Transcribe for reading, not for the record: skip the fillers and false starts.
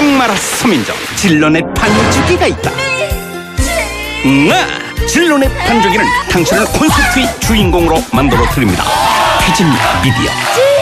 목마라 서민정 진론의 반죽이가 있다. 진론의 반죽이는 당신을 콘서트의 주인공으로 만들어 드립니다. 피진 미디어.